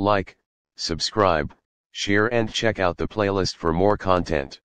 like, subscribe, share and check out the playlist for more content.